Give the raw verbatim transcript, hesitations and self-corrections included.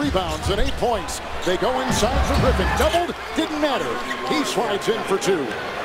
rebounds and eight points. They go inside for Griffin. Doubled, didn't matter. He slides in for two.